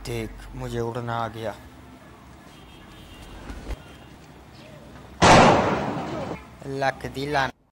देख मुझे उड़ना आ गया। लक दी लान।